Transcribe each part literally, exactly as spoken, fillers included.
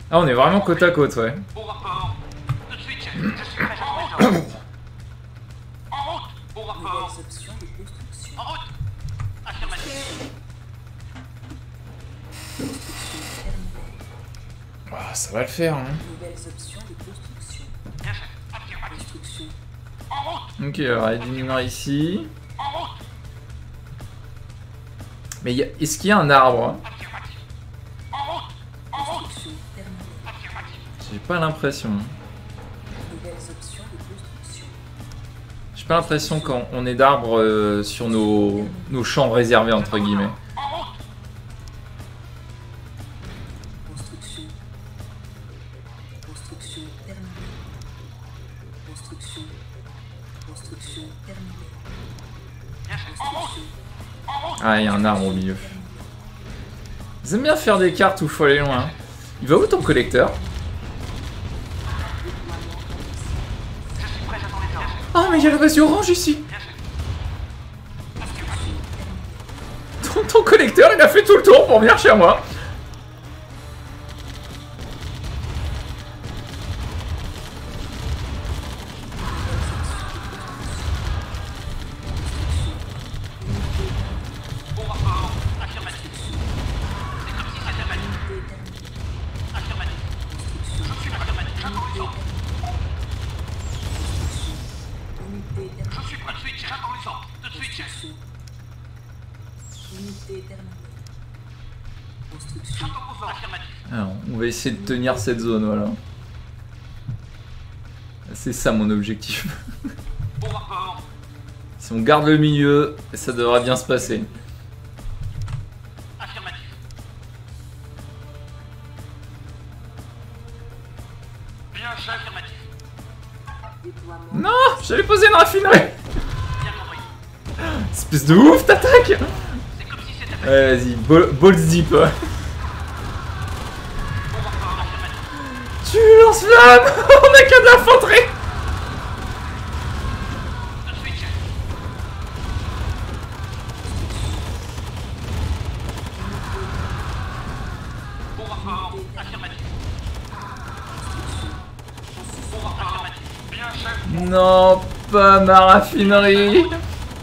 Ah, on est vraiment côte à côte, ouais. Au rapport. Tout de suite, chef. Je suis prêt, j'attends les ordres. En route. Au rapport. Nouvelles options de construction. En route. Affirmatif. Construction terminée. Ah, ça va le faire, hein. Nouvelles options de construction. Bien, chef. Affirmatif. Construction. En route. Ok, alors il diminuera ici. En route. Mais y a... est-ce qu'il y a un arbre, hein? Affirmatif. En route. En route. Construction terminée. Affirmatif. J'ai pas l'impression. Nouvelles options de construction. J'ai pas l'impression qu'on ait d'arbres euh, sur nos... nos champs réservés, entre guillemets. En route. Construction. Construction terminée. Construction. Construction terminée. Bien, chef. En route. Construction. En route. Ah, il y a un arbre au milieu. Ils aiment bien faire des cartes où il faut aller loin. Il va où ton collecteur? Je suis prêt, j'attends les ordres. Ah, mais il y a le vas orange ici. Bien, chef. Affirmatif. Ton, ton collecteur, il a fait tout le tour pour venir chez moi. Au rapport. Affirmatif. C'est comme si c'était valide. Affirmatif. Je suis affirmatif. J'attends les ordres. Unité terminée. Je suis prêt. Tout de suite, chef. J'attends les ordres. Tout de suite, chef. Unité terminée. Construction. J'attends vos ordres. Affirmatif. Alors, on va essayer de tenir cette zone, voilà. C'est ça mon objectif. Au rapport. Si on garde le milieu, ça devrait bien se passer. Affirmatif. Bien, chef. Affirmatif. Déploiement. Non, j'allais poser une raffinerie. Bien compris. Espèce de ouf, t'attaques. C'est comme si c'était valide. Ouais, vas-y, ball- balls deep. Au rapport. Affirmatif. Tu lances flamme. On a que de l'infanterie. Tout de suite, chef. Au rapport. Affirmatif. Au rapport. Affirmatif. Bien, chef. Non, pas ma raffinerie. Affirmatif.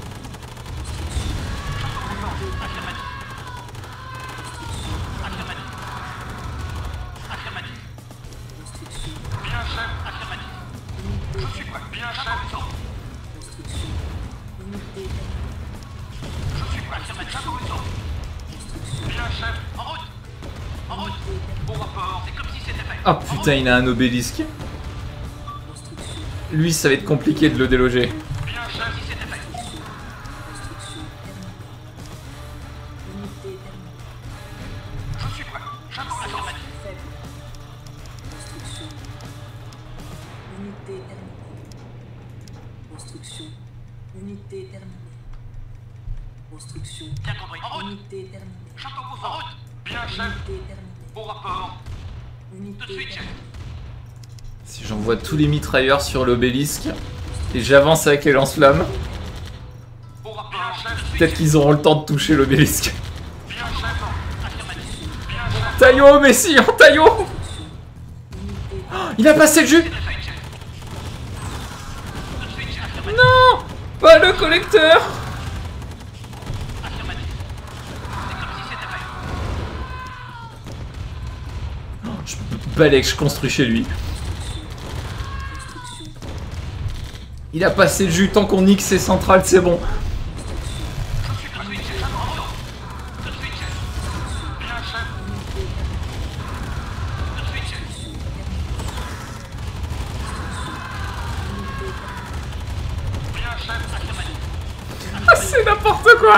Affirmatif. Affirmatif. Construction. Bien, chef. Affirmatif. Je suis prêt. Bien, chef. Construction. Unité terminée. Je suis prêt. Affirmatif. J'attends les ordres. Bien, chef. En route. En route. Au rapport. C'est comme si c'était fait. Ah putain, il a un obélisque. Construction. Lui, ça va être compliqué de le déloger. Bien, chef. Si c'était fait. Construction terminée. Unité terminée. Je suis prêt. J'attends l'affirmatif. Faible. Construction. Unité terminée. Construction. Unité terminée. Construction. Bien compris. En route. Unité terminée. J'attends vos ordres. En route. Bien, chef. Unité terminée. Au rapport. Unité Tout de suite, chef. terminée. Si j'envoie tous les mitrailleurs sur l'obélisque et j'avance avec les lance-flammes, Au rapport. Bien, chef. peut-être qu'ils auront le temps de toucher l'obélisque. Bien, chef. Affirmatif. Bien, chef. Taillot, Messi, en taillot. Oh, il a passé le jus. C'était fait, chef. Tout de suite, chef. Affirmatif. Non, pas le collecteur. Affirmatif. C'est comme si c'était fait. Je balèque, je construis chez lui. Construction. Il a passé le jus, tant qu'on nique ses centrales, c'est bon. Je suis tout de suite, chef. J'attends vos ordres. Tout de suite, chef. Bien, chef. Tout de suite, chef. Bien, chef. Affirmatif. Ah, c'est n'importe quoi.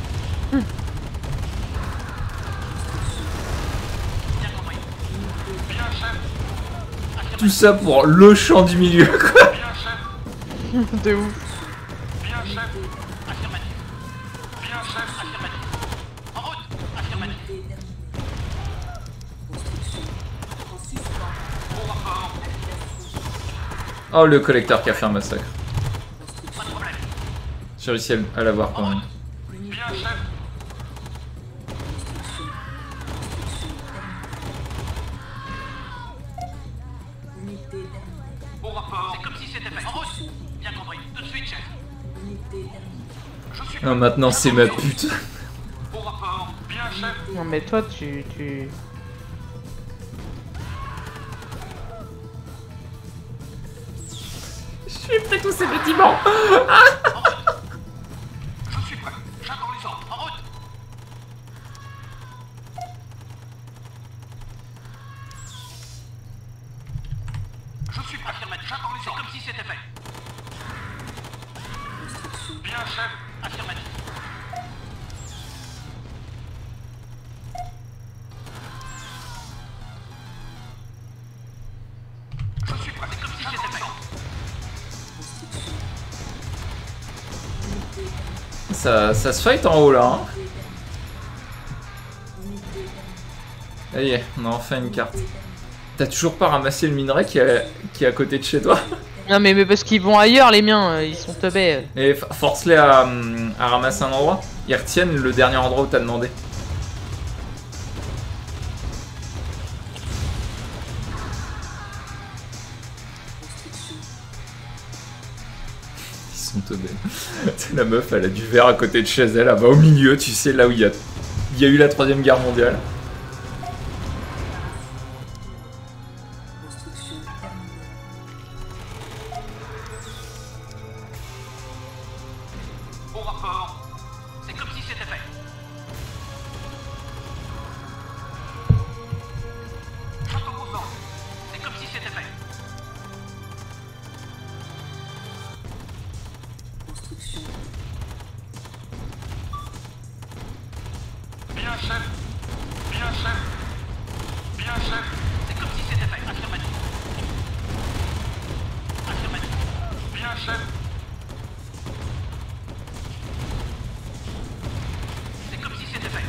Bien compris. Bien, chef. Tout ça pour le champ du milieu, quoi. Bien, chef. De ouf. Bien, chef. Affirmatif. Bien, chef. Affirmatif. En route. Affirmatif. Unité terminée. Construction. En suspens. Au rapport. Oh, le collecteur qui a fait un massacre. Pas de problème. J'ai réussi à l- à l'avoir quand même. Bien, chef. fait. En route. Bien compris. Tout de suite, chef. Unité terminée. Je suis Non, maintenant c'est ma pute. au rapport. Bien, chef. Non mais toi tu... tu... Je suis prêt tous ces bâtiments. Je suis prêt. J'attends les ordres. En route. Je suis prêt. Affirmatif. J'attends les ordres. Comme si c'était fait. Construction. Bien, chef. Affirmatif. Je suis prêt. C'est comme si c'était fait. Construction. Unité terminée. Ça, ça se fight en haut là. Hein. Unité terminée. Ça y est, on a enfin une carte. T'as toujours pas ramassé le minerai qui est, qui est à côté de chez toi? Non mais, mais parce qu'ils vont ailleurs les miens, euh, ils sont teubés. euh. Et f- force-les à, hum, à ramasser un endroit. Ils retiennent le dernier endroit où t'as demandé. Construction. Ils sont teubés. C'est la meuf, elle a du verre à côté de chez elle, elle va au milieu, tu sais, là où il y a, il y a eu la troisième guerre mondiale. Construction terminée. Au rapport. C'est comme si c'était fait. J'attends vos ordres. C'est comme si c'était fait. Construction. Bien, chef. Bien, chef. Bien, chef. C'est comme si c'était fait. Affirmatif. Affirmatif. Bien, chef. C'est comme si c'était fait.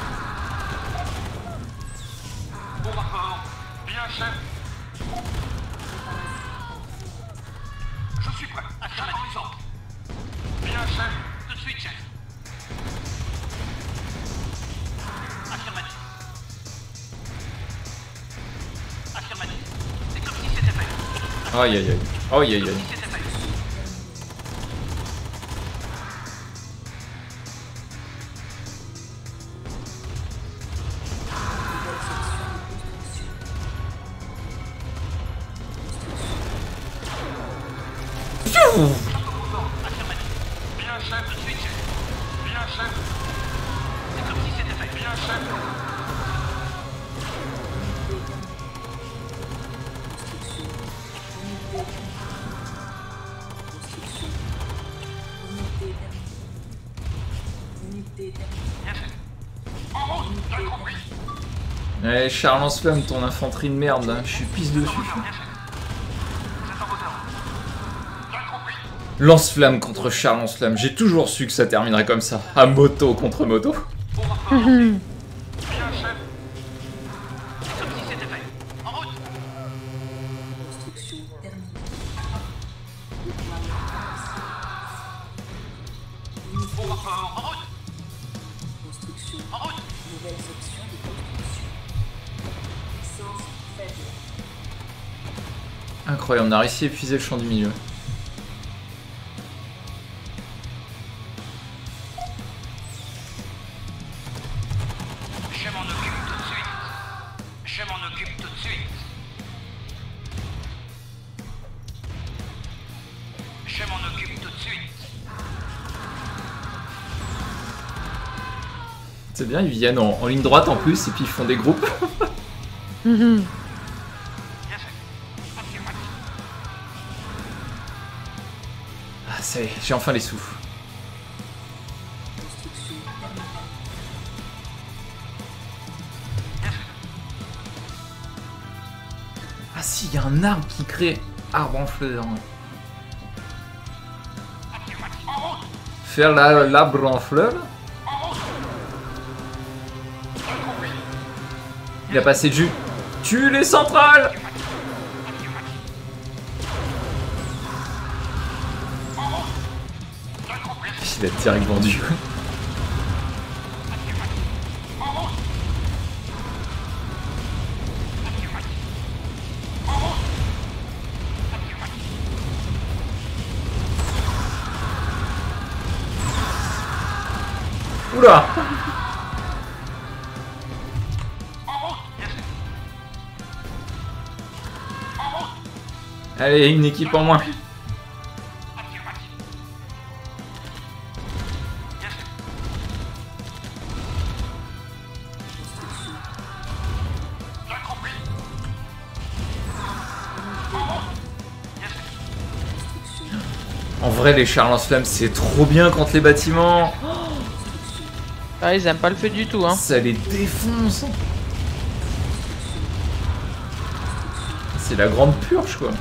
Au rapport. Bien, chef. Je suis prêt. J'attends les ordres. Bien, chef. Tout de suite, chef. Affirmatif. Affirmatif. C'est comme si c'était fait. Aïe aïe aïe. Aïe aïe Comme aïe. si c'était fait. Affirmatif. Bien, chef. Tout de suite, chef. Bien, chef. C'est comme si c'était fait. Bien, chef. Construction. Unité terminée. Construction. Unité terminée. Unité terminée. Bien, chef. En route. Bien compris. Eh, Charles Lance-Flamme, ton infanterie de merde, là, je suis pisse dessus. Bien, chef. J'attends vos ordres. Bien compris. Lance-Flamme contre Charles Lance-Flamme, j'ai toujours su que ça terminerait comme ça. À moto contre moto. Au rapport. Bien, chef. C'est comme si c'était fait. En route. Construction terminée. Déploiement Au rapport. En route. construction. En route. Nouvelles options de construction. Puissance faible. Incroyable, on a réussi à épuiser le champ du milieu. Je m'en occupe tout de suite. Je m'en occupe tout de suite. Je m'en occupe tout de suite. C'est bien, ils viennent en, en ligne droite en plus, et puis ils font des groupes. Mhm. Bien fait. Affirmatif. Ah, ça y est, j'ai enfin les sous. Construction terminée. Bien fait. Ah si, il y a un arbre qui crée arbre en fleurs. Affirmatif. En route. Faire la- l'arbre en fleurs. En route. Bien compris. Il a passé de jus. Tue les centrales. Affirmatif. Affirmatif. En route. Bien compris. Il a direct vendu. Affirmatif. En route. Affirmatif. En route. Affirmatif. Oula. Allez, une équipe en moins. En vrai, les chars lance-flammes, c'est trop bien contre les bâtiments. Ah, ils aiment pas le feu du tout, hein. Ça les défonce. C'est la grande purge, quoi.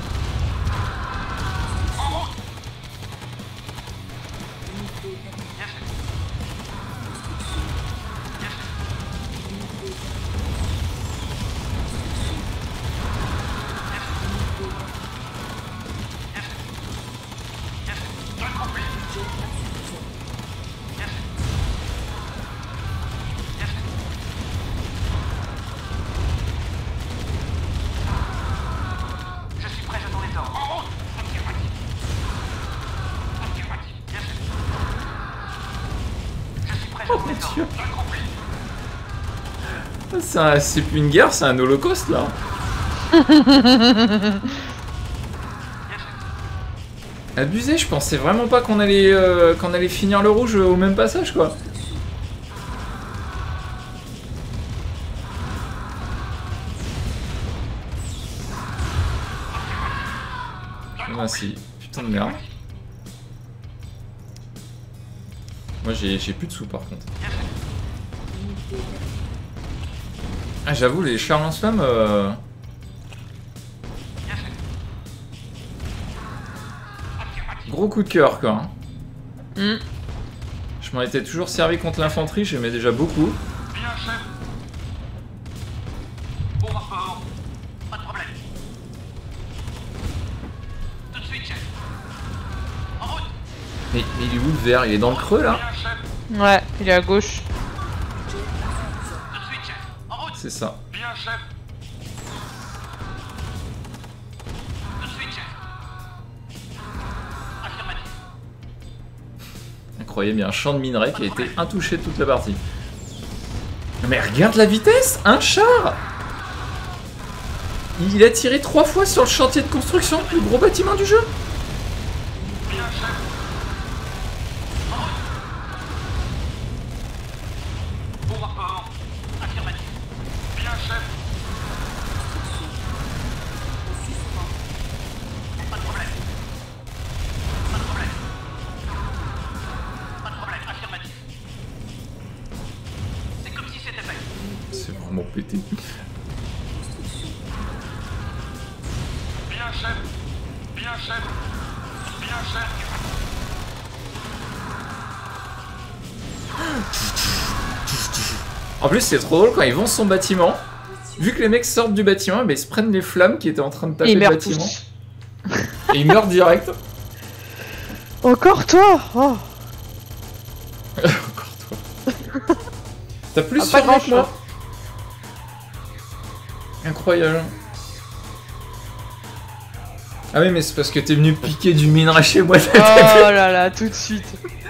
C'est plus une guerre, c'est un holocauste là. Abusé, je pensais vraiment pas qu'on allait, euh, qu'on allait finir le rouge au même passage quoi. Ah si, putain de merde. Moi j'ai plus de sous par contre. Ah j'avoue les chars lance-flammes euh... gros coup de cœur quoi. Mm. Je m'en étais toujours servi contre l'infanterie, j'aimais déjà beaucoup. Bien chef. Bon rapport. Pas de problème. Tout de suite chef. En route. Mais, mais il est où le vert? Il est dans le creux là? Bien chef. Ouais, il est à gauche. C'est ça. Bien, chef. Tout de suite, chef. Affirmatif. Incroyable, il y a un champ de minerai qui a été intouché toute la partie. Mais regarde la vitesse! Un char! Il a tiré trois fois sur le chantier de construction, le plus gros bâtiment du jeu. Bien, chef. Bon rapport. Affirmatif. Bien, chef. Pas de problème. Pas de problème. Pas de problème. Affirmatif. C'est comme si c'était fait. C'est vraiment pété. Bien, chef. Bien, chef. Bien, chef. En plus, c'est trop drôle quand ils vont sur son bâtiment. Vu que les mecs sortent du bâtiment, bah, ils se prennent les flammes qui étaient en train de taper le bâtiment. Et ils meurent direct. Encore toi oh. Encore toi. T'as plus ah, survie que moi. Incroyable. Ah oui, mais c'est parce que t'es venu piquer du minerai chez moi. Oh là là, tout de suite.